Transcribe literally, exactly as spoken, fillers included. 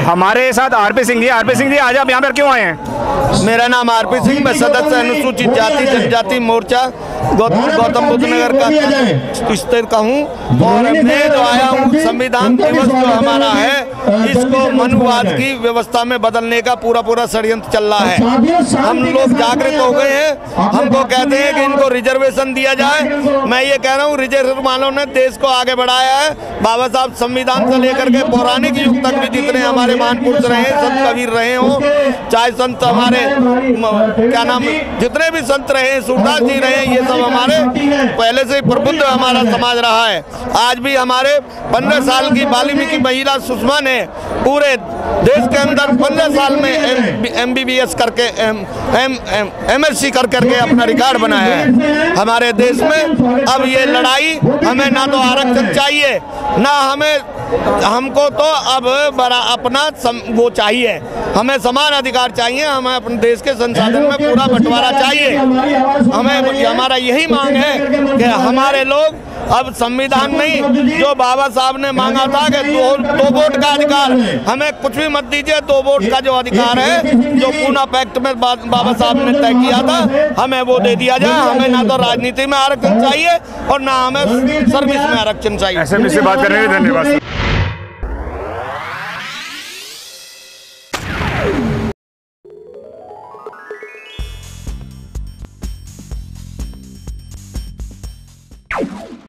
हमारे साथ RP Singh ji. RP Singh ji, आज आप यहाँ पर क्यों आए हैं? मेरा नाम आरपी सिंह, मैं सदस्य अनुसूचित जाति जनजाति मोर्चा गौतम बुद्ध नगर का स्थित का हूँ। और मैं जो आया हूँ, संविधान दिवस जो हमारा है, इसको मनुवाद की व्यवस्था में बदलने का पूरा पूरा षड्यंत्र चल रहा है। हम लोग जागृत हो गए हैं। हमको कहते हैं कि इनको रिजर्वेशन दिया जाए। मैं ये कह रहा हूँ, रिजर्व वालों ने देश को आगे बढ़ाया है। बाबा साहब संविधान से लेकर के पौराणिक युग तक भी जितने हमारे महान पुरुष रहे, संत कबीर रहे हो, चाहे संत हमारे क्या नाम जितने भी संत रहे, सूरदास जी रहे, ये सब हमारे पहले से प्रबुद्ध हमारा समाज रहा है। आज भी हमारे पंद्रह साल की वाल्मीकि महिला सुषमा ने पूरे देश के अंदर पंद्रह साल में एम बी बी एस करके M M M S C कर करके अपना रिकॉर्ड बनाया है हमारे देश में। अब ये लड़ाई, हमें ना तो आरक्षण चाहिए, ना हमें हमको तो अब बड़ा अपना सम, वो चाहिए, हमें समान अधिकार चाहिए। हमें अपने देश के संसाधन में पूरा बंटवारा चाहिए। हमें हमारा यही मांग है कि हमारे लोग अब संविधान नहीं, जो बाबा साहब ने मांगा था कि दो, दो वोट का अधिकार, हमें कुछ भी मत दीजिए। दो वोट का जो अधिकार है, जो पूना पैक्ट में बा, बाबा साहब ने तय किया था, हमें वो दे दिया जाए। हमें ना तो राजनीति में आरक्षण चाहिए और ना हमें सर्विस में आरक्षण चाहिए। ऐसे में से बात करने के लिए धन्यवाद।